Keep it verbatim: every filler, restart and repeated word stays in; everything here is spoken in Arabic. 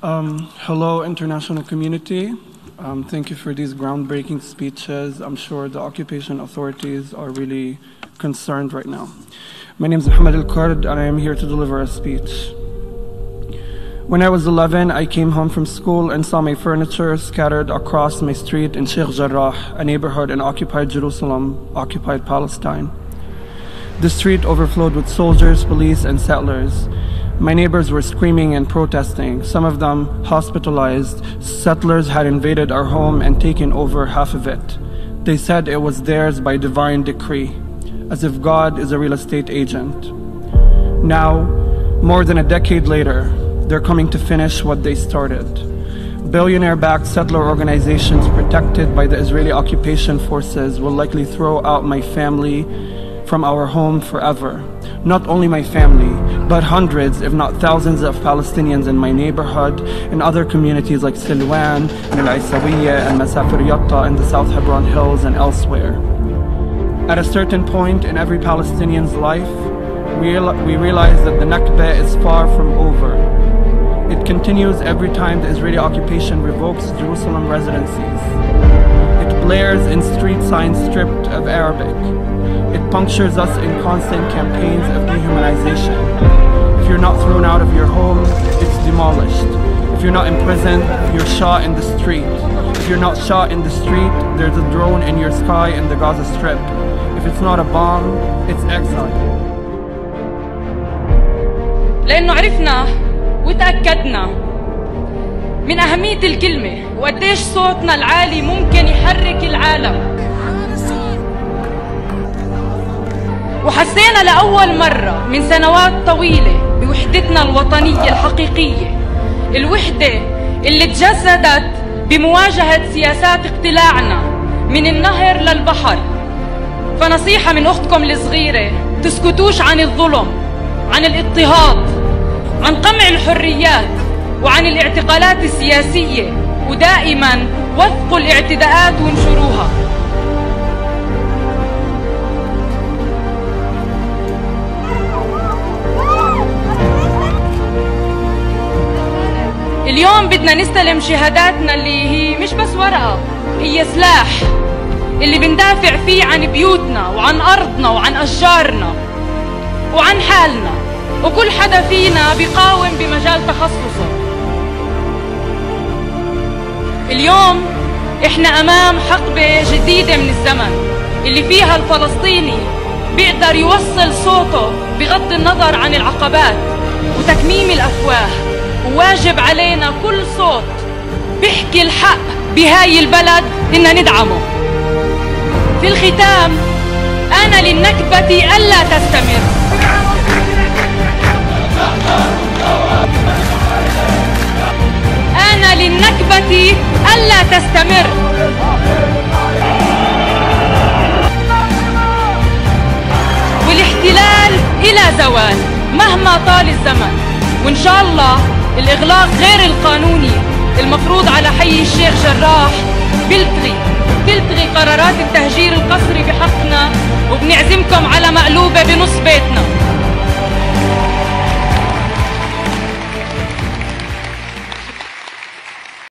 Um, hello, international community. Um, thank you for these groundbreaking speeches. I'm sure the occupation authorities are really concerned right now. My name is Mohammed Al-Kurd, and I am here to deliver a speech. When I was eleven, I came home from school and saw my furniture scattered across my street in Sheikh Jarrah, a neighborhood in occupied Jerusalem, occupied Palestine. The street overflowed with soldiers, police, and settlers. My neighbors were screaming and protesting, some of them hospitalized. Settlers had invaded our home and taken over half of it. They said it was theirs by divine decree, as if God is a real estate agent. Now, more than a decade later, they're coming to finish what they started. Billionaire-backed settler organizations protected by the Israeli occupation forces will likely throw out my family from our home forever. Not only my family, but hundreds, if not thousands of Palestinians in my neighborhood, in other communities like Silwan, and Al-Aysawiyya, and Masafir Yatta in the South Hebron Hills and elsewhere. At a certain point in every Palestinian's life, we, we realize that the Nakba is far from over. It continues every time the Israeli occupation revokes Jerusalem residencies. It blares in street signs stripped of Arabic. It punctures us in constant campaigns of dehumanization. If you're not thrown out of your home, it's demolished. If you're not imprisoned, you're shot in the street. If you're not shot in the street, there's a drone in your sky in the Gaza Strip. If it's not a bomb, it's exile. لأنه عرفنا وتأكدنا من أهمية الكلمة وقديش صوتنا العالي ممكن يحرك العالم. وحسينا لأول مرة من سنوات طويلة بوحدتنا الوطنية الحقيقية، الوحدة اللي تجسدت بمواجهة سياسات اقتلاعنا من النهر للبحر. فنصيحة من أختكم الصغيرة، تسكتوش عن الظلم، عن الاضطهاد، عن قمع الحريات، وعن الاعتقالات السياسية، ودائما وثقوا الاعتداءات وانشروها. اليوم بدنا نستلم شهاداتنا اللي هي مش بس ورقة، هي سلاح اللي بندافع فيه عن بيوتنا وعن أرضنا وعن أشجارنا وعن حالنا، وكل حدا فينا بيقاوم بمجال تخصصه. اليوم احنا أمام حقبة جديدة من الزمن اللي فيها الفلسطيني بيقدر يوصل صوته بغض النظر عن العقبات وتكميم الأفواه. وواجب علينا كل صوت بيحكي الحق بهاي البلد إننا ندعمه. في الختام، أنا للنكبة ألا تستمر. أنا للنكبة ألا تستمر. والاحتلال إلى زوال مهما طال الزمن. وإن شاء الله الإغلاق غير القانوني المفروض على حي الشيخ جراح بيلتغي تلتغي قرارات التهجير القسري بحقنا، وبنعزمكم على مقلوبة بنص بيتنا.